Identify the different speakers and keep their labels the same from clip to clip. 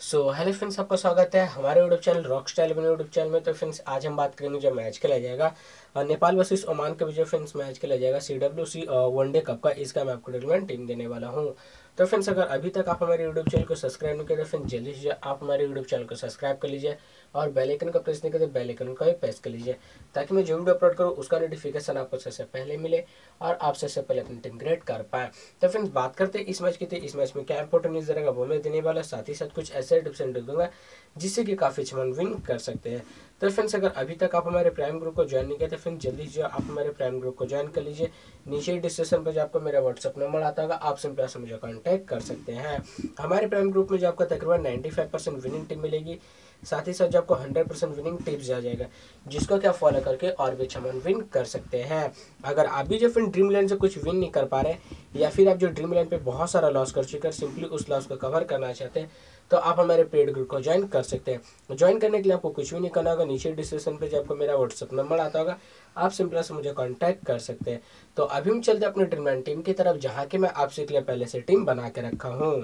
Speaker 1: Hello friends, आपका स्वागत है हमारे YouTube channel rock style YouTube channel में। तो फ्रेंड्स आज हम बात करेंगे जो मैच खेला जाएगा नेपाल वर्सेस ओमान के बीच जो फ्रेंड्स मैच खेला जाएगा CWC वनडे कप का, इसका मैं आपको डिटेलमेंट टीम देने वाला हूँ। तो फ्रेंड्स अगर अभी तक आप हमारे यूट्यूब चैनल को सब्सक्राइब नहीं किया तो फ्रेंड्स जल्दी से आप हमारे यूट्यूब चैनल को सब्सक्राइब कर लीजिए और बेल आइकन का प्रेस नहीं करते बेल आइकन का भी प्रेस कर लीजिए ताकि मैं जो वीडियो अपलोड करूँ उसका नोटिफिकेशन आपको सबसे पहले मिले और आप सबसे पहले अपनी टीम क्रिएट कर पाए। तो फ्रेंड्स बात करते हैं इस मैच की, इस मैच में क्या इंपॉर्टेंट न्यूज़ रहेगा वो मैं देने वाला, साथ ही साथ कुछ ऐसे टिप्स एंड ट्रिक्स दूंगा जिससे कि काफ़ी अच्छा विन कर सकते हैं। तो फ्रेंड्स अगर अभी तक आप हमारे प्राइम ग्रुप को ज्वाइन नहीं किया तो फ्रेंड्स जल्दी से आप हमारे प्राइम ग्रुप को ज्वाइन कर लीजिए। नीचे डिस्क्रिप्शन पर जो आपको मेरा व्हाट्सअप नंबर आता होगा आप सिंपल से मुझे कॉन्टैक्ट कर सकते हैं। हमारे प्राइम ग्रुप में जो आपको तकरीबन 95% विनिंग टीम मिलेगी, साथ ही साथ जो आपको 100% विनिंग टिप्स आ जाएगा जिसको क्या फॉलो करके और भी अच्छा विन कर सकते हैं। अगर आप भी जो फिर ड्रीम इलेवन से कुछ विन नहीं कर पा रहे या फिर आप जो ड्रीम इलेवन पे बहुत सारा लॉस कर चुके हैं, सिंपली उस लॉस को कवर करना चाहते हैं तो आप हमारे पेड ग्रुप को ज्वाइन कर सकते हैं। ज्वाइन करने के लिए आपको कुछ भी नहीं करना होगा, नीचे डिस्क्रिप्शन पे जो आपको मेरा व्हाट्सअप नंबर आता होगा आप सिंपल से मुझे कांटेक्ट कर सकते हैं। तो अभी हम चलते हैं अपने ड्रीम टीम की तरफ जहाँ की मैं आपसे के लिए पहले से टीम बना के रखा हूँ।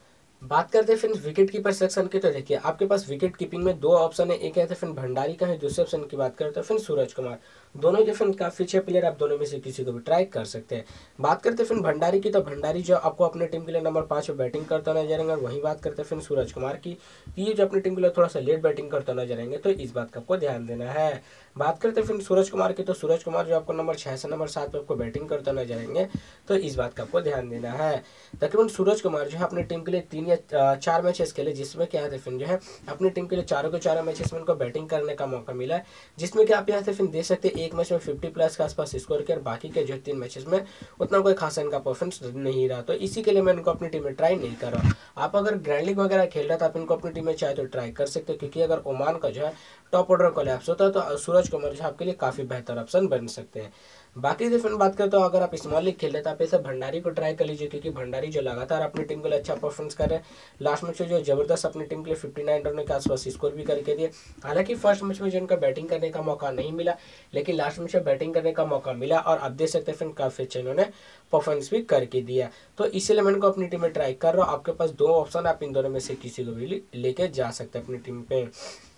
Speaker 1: बात करते हैं फ्रेंड्स विकेट कीपर सेक्शन की। तो देखिए आपके पास विकेट कीपिंग में दो ऑप्शन है, एक है तो फ्रेंड भंडारी का है, दूसरे ऑप्शन की बात करें तो फ्रेंड सूरज कुमार। दोनों जो फ्रेंड काफी अच्छे प्लेयर, आप दोनों में से किसी को भी ट्राई कर सकते हैं। बात करते हैं फ्रेंड भंडारी की, तो भंडारी जो आपको अपने टीम के लिए नंबर 5 पे बैटिंग करता नजर आएंगे। और वहीं बात करते हैं फ्रेंड सूरज कुमार की, ये जो अपनी टीम के लिए थोड़ा सा लेट बैटिंग करता नजर आएंगे, तो इस बात का आपको ध्यान देना है। बात करते हैं फ्रेंड सूरज कुमार की, तो सूरज कुमार जो आपको नंबर 6 से नंबर 7 पे आपको बैटिंग करता नजर आएंगे, तो इस बात का आपको ध्यान देना है। तकरीबन सूरज कुमार जो है अपनी टीम के लिए 3 या 4 मैचेस खेले जिसमें क्या है फिर जो है अपनी टीम के लिए चारों के चारों मैचेस में उनको बैटिंग करने का मौका मिला है, जिसमें कि आप यहाँ से फिर देख सकते हैं एक मैच में 50+ के आसपास स्कोर किया और बाकी के जो 3 मैचेस में उतना कोई खासा इनका परफॉर्मेंस नहीं रहा, तो इसी के लिए मैं इनको अपनी टीम में ट्राई नहीं कर रहा। आप अगर ग्रैंड लीग वगैरह खेल रहा था आप इनको अपनी टीम में चाहे तो ट्राई कर सकते हो, क्योंकि अगर ओमान का जो है टॉप ऑर्डर कोलैप्स होता है तो सूरज कुमार जो आपके लिए काफी बेहतर ऑप्शन बन सकते हैं। बाकी से फिर बात करें तो अगर आप स्मॉल लीग खेल रहे तो आप ऐसे भंडारी को ट्राई कर लीजिए, क्योंकि भंडारी जो लगातार अपनी टीम के लिए अच्छा परफॉर्मेंस कर रहे हैं। लास्ट मैच में जो जबरदस्त अपनी टीम के लिए 59 रन के आसपास स्कोर भी करके दिए। हालांकि फर्स्ट मैच में जो उनका बैटिंग करने का मौका नहीं मिला, लेकिन लास्ट मैच में बैटिंग करने का मौका मिला और आप देख सकते हैं फिर काफी अच्छा इन्होंने परफॉर्मेंस भी करके दिया। तो इसीलिए मैं इनको अपनी टीम में ट्राई कर रहा हूँ। आपके पास दो ऑप्शन, आप इन दोनों में से किसी को भी लेके जा सकते हैं अपनी टीम पे।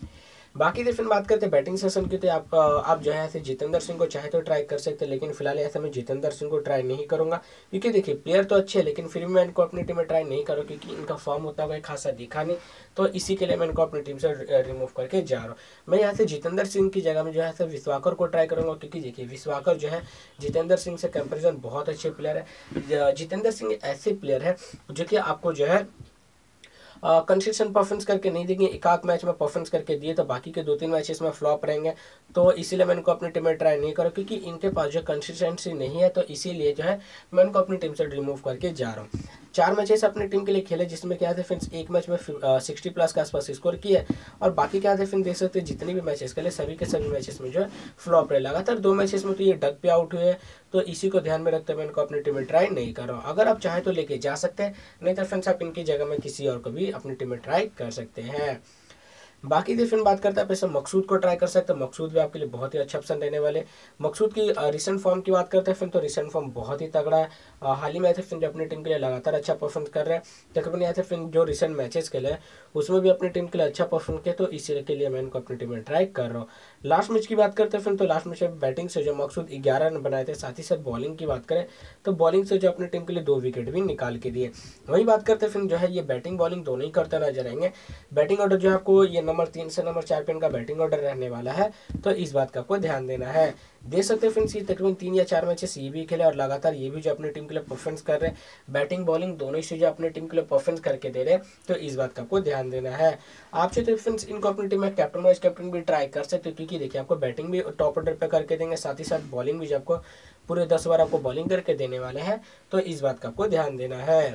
Speaker 1: बाकी तो फिर बात करते हैं बैटिंग सेशन की, तो आप जो है ऐसे जितेंद्र सिंह को चाहे तो ट्राई कर सकते हैं, लेकिन फिलहाल ऐसे मैं जितेंद्र सिंह को ट्राई नहीं करूंगा, क्योंकि देखिए प्लेयर तो अच्छे हैं लेकिन फिर भी मैं इनको अपनी टीम में ट्राई नहीं करूँ क्योंकि इनका फॉर्म उतना कोई खासा दिखा नहीं, तो इसी के लिए मैं इनको अपनी टीम से रिमूव करके जा रहा हूँ। मैं यहाँ से जितेंद्र सिंह की जगह में जो है विश्वाकर को ट्राई करूंगा, क्योंकि देखिए विश्वाकर जो है जितेंद्र सिंह से कंपेरिजन बहुत अच्छे प्लेयर है। जितेंद्र सिंह ऐसे प्लेयर है जो कि आपको जो है कंसिस्टेंट परफॉर्मेंस करके नहीं देंगे, एक आध मैच में परफॉर्मेंस करके दिए तो बाकी के 2-3 मैचेस में फ्लॉप रहेंगे, तो इसीलिए मैं इनको अपनी टीम में ट्राई नहीं करूँ, क्योंकि इनके पास जो कंसिस्टेंसी नहीं है, तो इसीलिए जो है मैं इनको अपनी टीम से रिमूव करके जा रहा हूँ। 4 मैचेस अपनी टीम के लिए खेले जिसमें क्या थे फ्रेंड्स, एक मैच में 60+ के आसपास स्कोर किए और बाकी क्या थे फिर देख सकते हैं जितने भी मैचेस खेले सभी के सभी मैचेस में जो है फ्लॉप रहे। लगातार 2 मैचेस में तो ये डक पे आउट हुए, तो इसी को ध्यान में रखते हुए मैं इनको अपनी टीम में ट्राई नहीं कर रहा हूँ। अगर आप चाहे तो लेके जा सकते हैं, नहीं तो फ्रेंड्स आप इनकी जगह में किसी और को भी अपनी टीम में ट्राई कर सकते हैं। बाकी की फिर बात करते हैं आप मकसूद को ट्राई कर सकते हैं, मकसूद भी आपके लिए बहुत ही अच्छा ऑप्शन रहने वाले। मकसूद की रिसेंट फॉर्म की बात करते हैं फिर, तो रिसेंट फॉर्म बहुत ही तगड़ा है। हाल ही में आए थे फिर जो अपनी टीम के लिए लगातार अच्छा परफॉर्म कर रहे हैं, तकरीबन आए थे फिर जो रिसेंट मैचेस खेले हैं उसमें भी अपनी टीम के लिए अच्छा परफॉर्म किया, तो इसी के लिए मैं इनको अपनी टीम में ट्राई कर रहा हूँ। लास्ट मैच की बात करते हैं फिर, तो लास्ट मैच में बैटिंग से जो मकसूद 11 रन बनाए थे, साथ ही साथ बॉलिंग की बात करें तो बॉलिंग से जो अपनी टीम के लिए 2 विकेट भी निकाल के दिए। वही बात करते हैं फिर जो है ये बैटिंग बॉलिंग दोनों ही करते नजर आएंगे। बैटिंग ऑर्डर जो है आपको ये नंबर 3 से नंबर 4 पे इनका बैटिंग ऑर्डर रहने वाला है, तो इस बात का आपको ध्यान देना है। देख सकते हैं फ्रेंड्स ये तकरीबन 3 या 4 मैचेस ये भी खेले और लगातार ये भी जो अपनी टीम के लिए परफॉर्मेंस कर रहे हैं, बैटिंग बॉलिंग दोनों ही से जो अपनी टीम के लिए परफॉर्मेंस करके दे रहे हैं, तो इस बात का आपको ध्यान देना है। आप चाहे तो फ्रेंड्स इनको अपनी टीम में कैप्टन वाइस कैप्टन भी ट्राई कर सकते हो, क्योंकि देखिए आपको बैटिंग भी टॉप ऑर्डर पे करके देंगे, साथ ही साथ बॉलिंग भी जो आपको पूरे 10 बार आपको बॉलिंग करके देने वाले हैं, तो इस बात का आपको ध्यान देना है।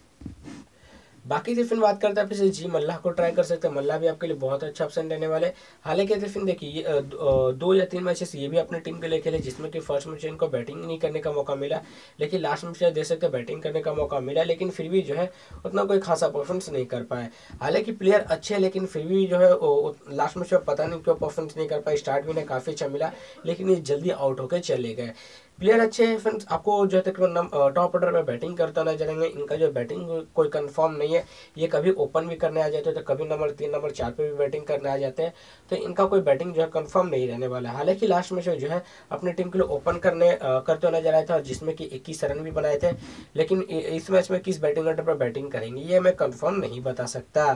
Speaker 1: बाकी फिर बात करते हैं आप जी मल्लाह को ट्राई कर सकते हैं, मल्लाह भी आपके लिए बहुत अच्छा ऑप्शन रहने वाले। हालांकि फिर देखिए 2 या 3 मैचेस ये भी अपनी टीम के लिए खेले जिसमें कि फर्स्ट मैच इनको बैटिंग नहीं करने का मौका मिला, लेकिन लास्ट मैच दे सकते बैटिंग करने का मौका मिला, लेकिन फिर भी जो है उतना कोई खासा परफॉर्मेंस नहीं कर पाए। हालांकि प्लेयर अच्छे हैं लेकिन फिर भी जो है लास्ट मैच में पता नहीं क्यों परफॉर्मेंस नहीं कर पाए। स्टार्ट भी उन्हें काफ़ी अच्छा मिला लेकिन ये जल्दी आउट होकर चले गए। प्लेयर अच्छे हैं फ्रेंड्स, आपको जो तकरीबन टॉप ऑर्डर में बैटिंग करता नजर आएंगे। इनका जो बैटिंग कोई कंफर्म नहीं है, ये कभी ओपन भी करने आ जाते हैं तो कभी नंबर 3 नंबर 4 पे भी बैटिंग करने आ जाते हैं, तो इनका कोई बैटिंग जो है कंफर्म नहीं रहने वाला है। हालांकि लास्ट मैच में जो है अपनी टीम के लिए ओपन करते हुए नजर आया था, और जिसमें कि 21 रन भी बनाए थे, लेकिन इस मैच में किस बैटिंग ऑर्डर पर बैटिंग करेंगे ये मैं कंफर्म नहीं बता सकता।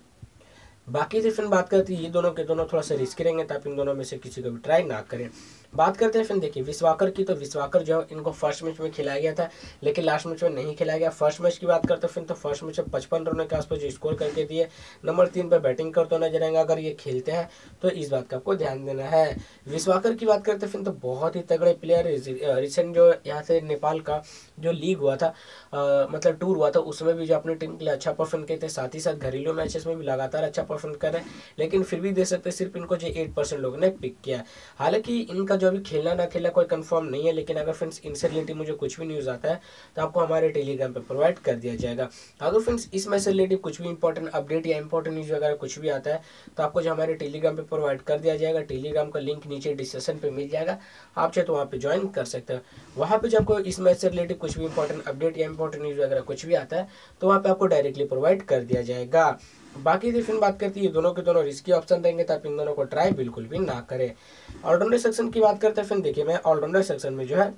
Speaker 1: बाकी से फिर बात करते हैं, ये दोनों के दोनों थोड़ा सा रिस्की रहेंगे, तो आप इन दोनों में से किसी को भी ट्राई ना करें। बात करते हैं फिर देखिए विश्वाकर की, तो विश्वाकर जो इनको फर्स्ट मैच में खिलाया गया था, लेकिन लास्ट मैच में नहीं खिलाया गया। फर्स्ट मैच की बात करते हैं फिर, तो फर्स्ट मैच में 55 रनों के आसपास जो स्कोर करके दिए, नंबर 3 पर बैटिंग करते हुए नजर आएंगे अगर ये खेलते हैं, तो इस बात का आपको ध्यान देना है। विश्वाकर की बात करते हैं फिर, तो बहुत ही तगड़े प्लेयर। रिसेंट जो यहाँ से नेपाल का जो लीग हुआ था, मतलब टूर हुआ था, उसमें भी जो अपनी टीम के लिए अच्छा परफॉर्म किए थे, साथ ही साथ घरेलू मैचेस में भी लगातार अच्छा परफॉर्म कर रहे हैं, लेकिन फिर भी दे सकते सिर्फ इनको जो 8% लोगों ने पिक किया। हालांकि इनका जो अभी खेलना ना खेलना कोई कंफर्म नहीं है, लेकिन अगर फ्रेंड्स इनसे रिलेटेड मुझे कुछ भी न्यूज़ आता है तो आपको हमारे टेलीग्राम पे प्रोवाइड कर दिया जाएगा। अगर फ्रेंड्स इसमें से रिलेटेड कुछ भी इंपॉर्टेंट अपडेट या इंपॉर्टेंट न्यूज़ वगैरह कुछ भी आता है तो आपको जो हमारे टेलीग्राम पे प्रोवाइड कर दिया जाएगा। टेलीग्राम का लिंक नीचे डिस्क्रिप्शन पे मिल जाएगा, आप चाहे तो वहाँ पे ज्वाइन कर सकते हैं। वहाँ पे जब आपको इस मैच से रिलेटेड कुछ भी इंपॉर्टेंट अपडेट या इंपॉर्टेंट न्यूज़ वगैरह कुछ भी आता है तो वहाँ पे आपको डायरेक्टली प्रोवाइड कर दिया जाएगा। बाकी की फिर बात करती है, दोनों के दोनों रिस्की ऑप्शन रहेंगे, तो आप इन दोनों को ट्राई बिल्कुल भी ना करें। ऑलराउंडर सेक्शन की बात करते हैं फिर देखिए, मैं ऑलराउंडर सेक्शन में जो है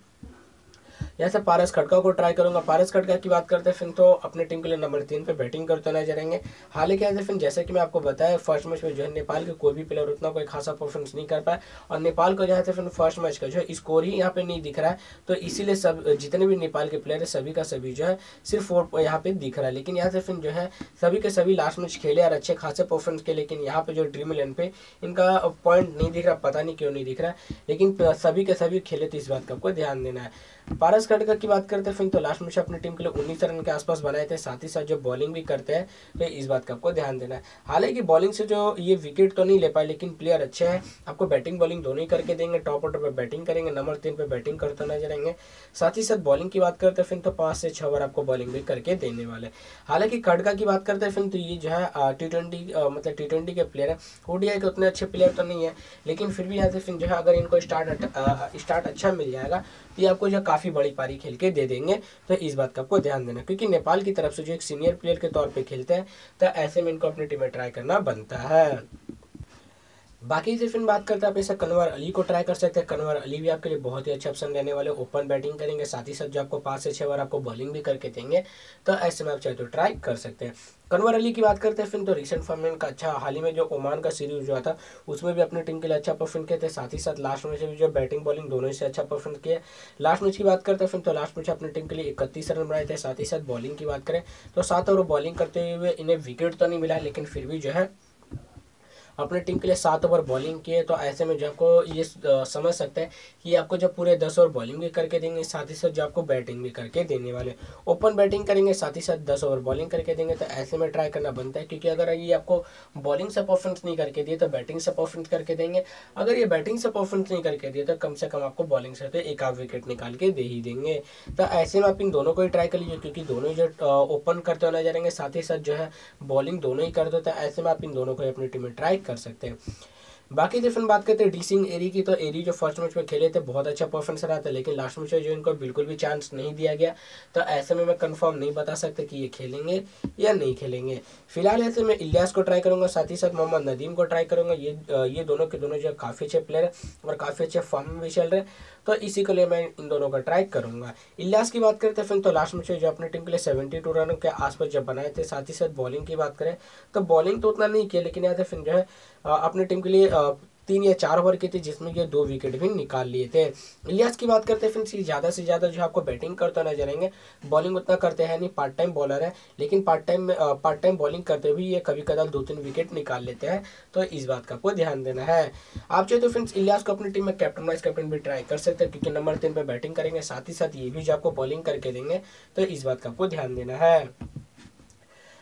Speaker 1: यहाँ से पारस खड़का को ट्राई करूंगा। पारस खड़का की बात करते हैं फिर, तो अपने टीम के लिए नंबर 3 पे बैटिंग करते नजर आएंगे। हालांकि ऐसे फिर जैसे कि मैं आपको बताया, फर्स्ट मैच में जो है नेपाल के कोई भी प्लेयर उतना कोई खासा परफॉर्मेंस नहीं कर पाया, और नेपाल को जहाँ से फिर फर्स्ट मैच का जो है स्कोर ही यहाँ पे नहीं दिख रहा है, तो इसीलिए सब जितने भी नेपाल के प्लेयर है सभी का सभी जो है सिर्फ 4 यहाँ पे दिख रहा है। लेकिन यहाँ से फिर जो है सभी के सभी लास्ट मैच खेले और अच्छे खासे परफॉर्मेंस के, लेकिन यहाँ पे जो ड्रीम 11 पे इनका पॉइंट नहीं दिख रहा, पता नहीं क्यों नहीं दिख रहा, लेकिन सभी के सभी खेले, तो इस बात का आपको ध्यान देना है। पारस खड़का की बात करते हैं फिर, तो लास्ट मैच अपनी टीम के लिए 19 रन के आसपास बनाए थे, साथ ही साथ जो बॉलिंग भी करते हैं, तो इस बात का आपको ध्यान देना है। हालांकि बॉलिंग से जो ये विकेट तो नहीं ले पाए, लेकिन प्लेयर अच्छे हैं, आपको बैटिंग बॉलिंग दोनों ही करके देंगे। टॉप ऑर्डर पर बैटिंग करेंगे, नंबर 3 पे बैटिंग करते नजर आएंगे। साथ ही साथ बॉलिंग की बात करते हैं फिर, तो 5 से 6 बार आपको बॉलिंग भी करके देने वाले। हालांकि खड़का की बात करते हैं फिर, तो ये जो है T20 मतलब T20 के प्लेयर है, ODI के उतने अच्छे प्लेयर तो नहीं है, लेकिन फिर भी यहाँ से फिर जो है अगर इनको स्टार्ट अच्छा मिल जाएगा तो ये आपको जो काफ़ी बड़ी पारी खेल के दे देंगे, तो इस बात का आपको ध्यान देना, क्योंकि नेपाल की तरफ से जो एक सीनियर प्लेयर के तौर पे खेलते हैं, तो ऐसे में इनको अपनी टीम में ट्राई करना बनता है। बाकी से फिर बात करते हैं, आप ऐसा कन्वर अली को ट्राई कर सकते हैं। कन्वर अली भी आपके लिए बहुत ही अच्छा ऑप्शन रहने वाले, ओपन बैटिंग करेंगे, साथ ही साथ जो आपको 5 से 6 बार आपको बॉलिंग भी करके देंगे, तो ऐसे में आप चाहे तो ट्राई कर सकते हैं। कन्वर अली की बात करते हैं फिर, तो रिसेंट फॉर्म में इनका अच्छा, हाल ही में जो ओमान का सीरीज हुआ था उसमें भी अपनी टीम के लिए अच्छा परफॉर्म किए थे, साथ ही साथ लास्ट मैच में भी जो बैटिंग बॉलिंग दोनों से अच्छा परफॉर्म किया। लास्ट मैच की बात करते हैं फिर, तो लास्ट मैच अपनी टीम के लिए 31 रन बनाए थे। साथ ही साथ बॉलिंग की बात करें तो 7 ओवर बॉलिंग करते हुए इन्हें विकेट तो नहीं मिला, लेकिन फिर भी जो है अपने टीम के लिए 7 ओवर बॉलिंग किए, तो ऐसे में जो आपको ये समझ सकते हैं कि आपको जब पूरे 10 ओवर बॉलिंग भी करके देंगे, साथ ही साथ जो आपको बैटिंग भी करके देने वाले, ओपन बैटिंग करेंगे, साथ ही साथ 10 ओवर बॉलिंग करके देंगे, तो ऐसे में ट्राई करना बनता है, क्योंकि अगर ये आपको बॉलिंग से परफॉर्मेंस नहीं करके दिए तो बैटिंग से परफॉर्मेंस करके देंगे, अगर ये बैटिंग से परफॉर्मेंस नहीं करके दिए तो कम से कम आपको बॉलिंग से तो एक आध विकेट निकाल के दे ही देंगे। तो ऐसे में आप इन दोनों को ही ट्राई कर लीजिए, क्योंकि दोनों जो ओपन करते हुए नजर आएंगे, साथ ही साथ जो है बॉलिंग दोनों ही करते होते हैं, ऐसे में आप इन दोनों को अपनी टीम में ट्राई कर सकते हैं। बाकी जो फिर बात करते हैं डी सिंह एरी की, तो एरी जो फर्स्ट मैच में खेले थे बहुत अच्छा परफॉर्मेंस रहा था, लेकिन लास्ट मैच में जो इनको बिल्कुल भी चांस नहीं दिया गया, तो ऐसे में मैं कंफर्म नहीं बता सकता कि ये खेलेंगे या नहीं खेलेंगे। फिलहाल ऐसे मैं इलियास को ट्राई करूंगा, साथ ही साथ मोहम्मद नदीम को ट्राई करूंगा। ये दोनों के दोनों जो काफ़ी अच्छे प्लेयर है और काफ़ी अच्छे फॉर्म में भी चल रहे हैं, तो इसी के लिए मैं इन दोनों का ट्राई करूंगा। इलियास की बात करते हैं फिर, तो लास्ट मैच में जो अपनी टीम के लिए 72 रनों के आसपास जब बनाए थे, साथ ही साथ बॉलिंग की बात करें तो बॉलिंग तो उतना नहीं किया, लेकिन यहाँ से फिर जो है अपनी टीम के लिए 3 या 4 ओवर की थी, जिसमें ये 2 विकेट भी निकाल लिए थे। इलियास की बात करते हैं फिर, ज़्यादा से ज़्यादा जो आपको बैटिंग करते नजर आएंगे, बॉलिंग उतना करते हैं नहीं, पार्ट टाइम बॉलर है, लेकिन पार्ट टाइम बॉलिंग करते हुए ये कभी कदार 2-3 विकेट निकाल लेते हैं, तो इस बात का आपको ध्यान देना है। आप चाहे तो फ्रेंड्स इलियास को अपनी टीम में कैप्टन वाइस कैप्टन भी ट्राई कर सकते हैं, क्योंकि नंबर 3 पे बैटिंग करेंगे, साथ ही साथ ये भी जो आपको बॉलिंग करके देंगे, तो इस बात का आपको ध्यान देना है।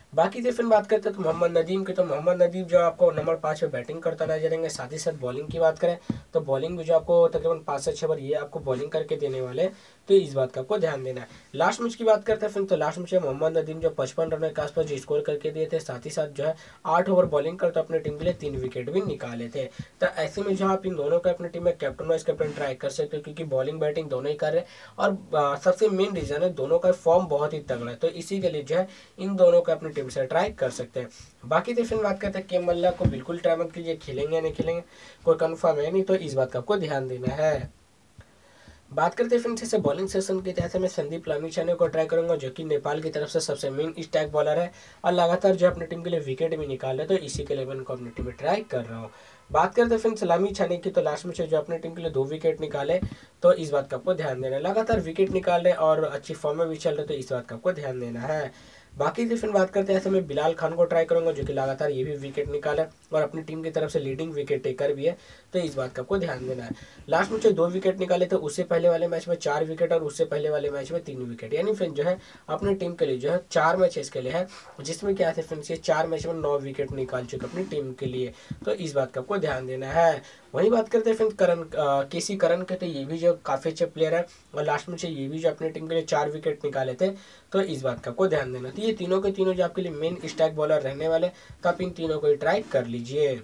Speaker 1: बाकी से फिर बात करते हैं तो मोहम्मद नदीम की, तो मोहम्मद नदीम जो आपको नंबर 5 पे बैटिंग करता नजर आएंगे। साथ ही साथ बॉलिंग की बात करें तो बॉलिंग भी जो आपको तकरीबन 5 से 6 बार ये आपको बॉलिंग करके देने वाले हैं, तो इस बात का आपको ध्यान देना है। लास्ट मैच की बात करते हैं फिर, तो लास्ट मैच में मोहम्मद नदीम जो 55 रन के आसपास जो स्कोर करके दिए थे, साथ ही साथ जो है 8 ओवर बॉलिंग करते अपनी टीम के लिए 3 विकेट भी निकाले थे। तो ऐसे में जो आप इन दोनों को अपनी टीम में कैप्टन वाइस कैप्टन ट्राई कर सकते हो, क्योंकि बॉलिंग बैटिंग दोनों ही कर रहे हैं और सबसे मेन रीजन है दोनों का फॉर्म बहुत ही तगड़ा है, तो इसी के लिए जो है इन दोनों को अपनी टीम से ट्राई कर सकते हैं। बाकी तो फिर बात करते हैं के मल्ला को बिल्कुल ट्राई मत कीजिए, खेलेंगे या नहीं खेलेंगे कोई कंफर्म है नहीं, तो इस बात का आपको ध्यान देना है। बात करते हैं फिर से बॉलिंग सेशन की, जैसे मैं संदीप लामिछाने को ट्राई करूंगा, जो कि नेपाल की तरफ से सबसे मेन स्टैक बॉलर है और लगातार जो अपनी टीम के लिए विकेट भी निकाल है, तो इसी के लिए मैं इनको अपनी टीम में ट्राई कर रहा हूँ। बात करते हैं फिर लामिछाने की, तो लास्ट में जो अपनी टीम के लिए 2 विकेट निकाले, तो इस बात का आपको ध्यान देना है। लगातार विकेट निकाल रहे और अच्छी फॉर्म में भी चल रहे, तो इस बात का आपको ध्यान देना है। बाकी से फिर बात करते हैं, ऐसे मैं बिलाल खान को ट्राई करूंगा, जो कि लगातार ये भी विकेट निकाला और अपनी टीम की तरफ से लीडिंग विकेट टेकर भी है, तो इस बात का आपको ध्यान देना है। लास्ट में जो 2 विकेट निकाले थे, उससे पहले वाले मैच में 4 विकेट और उससे पहले वाले मैच में 3 विकेट, यानी फिर जो है अपनी टीम के लिए जो है 4 मैच इसके लिए है, जिसमें क्या है फिर 4 मैच में 9 विकेट निकाल चुके अपनी टीम के लिए, तो इस बात का आपको ध्यान देना है। वही बात करते हैं फिर करण केसी करन के, तो ये भी जो काफी अच्छे प्लेयर है और लास्ट में से ये भी जो अपनी टीम के लिए 4 विकेट निकाले थे, तो इस बात का आपको ध्यान देना। तो ये तीनों के तीनों जो आपके लिए मेन स्टैक बॉलर रहने वाले, तो आप इन तीनों को ही ट्राई कर लीजिए।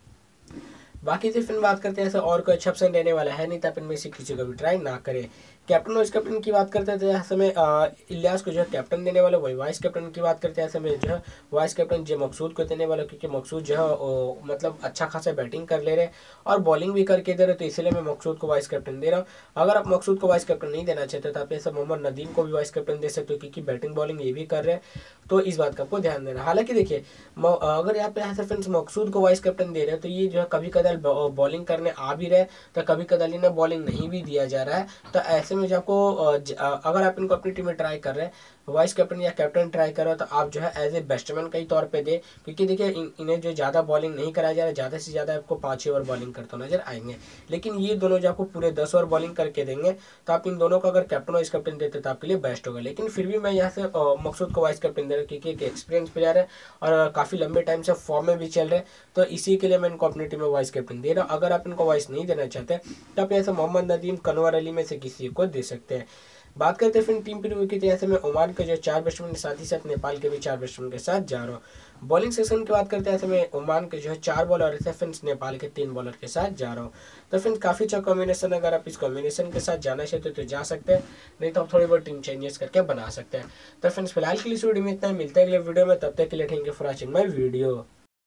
Speaker 1: बाकी से फिर बात करते हैं, ऐसा और कोई अच्छा ऑप्शन देने वाला है नहीं, तो आप इनमें से किसी को भी ट्राई ना करें। कैप्टन वाइस कैप्टन की बात करते हैं, ऐसे में इलियास को जो है कैप्टन देने वाले, वही वाइस कैप्टन की बात करते हैं, ऐसे में जो है वाइस कैप्टन जे मकसूद को देने वाला, क्योंकि मकसूद जो है मतलब अच्छा खासा बैटिंग कर ले रहे और बॉलिंग भी करके दे रहे, तो इसलिए मैं मकसूद को वाइस कैप्टन दे रहा हूँ। अगर आप मकसूद को वाइस कैप्टन नहीं देना चाहते तो आप ऐसा मोहम्मद नदीम को भी वाइस कैप्टन दे सकते हो, क्योंकि बैटिंग बॉलिंग ये भी कर रहे हैं, तो इस बात का आपको ध्यान देना। हालांकि देखिए अगर यहाँ पे ऐसे फ्रेंड्स मकसूद को वाइस कैप्टन दे रहे हैं, तो ये जो है कभी कदार बॉलिंग करने आ भी रहे, तो कभी कदार इन्हें बॉलिंग नहीं भी दिया जा रहा है, तो ऐसे में जो आपको अगर आप इनको अपनी टीम में ट्राई कर रहे हैं, वाइस कैप्टन या कैप्टन ट्राई कर रहे हो, तो आप जो है एज ए बैट्समैन के ही तौर पे दे, क्योंकि देखिए इन्हें जो ज़्यादा बॉलिंग नहीं कराया जा रहा है, ज़्यादा से ज़्यादा आपको 5 ओवर बॉलिंग करते नजर आएंगे, लेकिन ये दोनों जो आपको पूरे 10 ओवर बॉलिंग करके देंगे, तो आप इन दोनों को अगर कैप्टन वाइस कैप्टन देते तो आपके लिए बेस्ट होगा। लेकिन फिर भी मैं यहाँ से मकसूद को वाइस कैप्टन दे रहा हूँ, क्योंकि एक एक्सपीरियंस प्लेयर है और काफ़ी लंबे टाइम से फॉर्म में भी चल रहे हैं, तो इसी के लिए मैं इनको अपनी टीम में वाइस कैप्टन दे रहा हूँ। अगर आप इनको वाइस नहीं देना चाहते तो आप ऐसे मोहम्मद नदीम, कनवर अली में से किसी को दे सकते हैं। बात करते हैं फिर टीम प्रीव्यू की, जैसे मैं ओमान के जो 4 बैट्समैन के साथ ही साथ नेपाल के भी 4 बैट्समैन के साथ जा रहा हूँ। बॉलिंग सेक्शन की बात करते हैं, ऐसे में ओमान के जो है 4 बॉलर है, फिर नेपाल के 3 बॉलर के साथ जा रहा हूँ। तो फिर काफ़ी अच्छा कॉम्बिनेशन, अगर आप इस कॉम्बिनेशन के साथ जाना चाहते तो जा सकते हैं, नहीं तो आप थोड़ी बहुत टीम चेंजेस करके बना सकते हैं। तो फ्रेंड्स फिलहाल के लिए इस वीडियो में इतना, मिलता है अगले वीडियो में, तब तक के लिए thank you for watching my video.